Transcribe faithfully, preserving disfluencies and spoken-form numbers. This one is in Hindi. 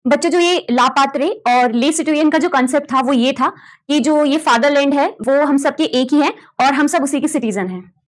बच्चों जो ये लापात्रे और ले सिटुएन का जो कॉन्सेप्ट था वो ये था कि जो ये फादरलैंड है वो हम सबके एक ही हैं और हम सब उसी के सिटीजन हैं।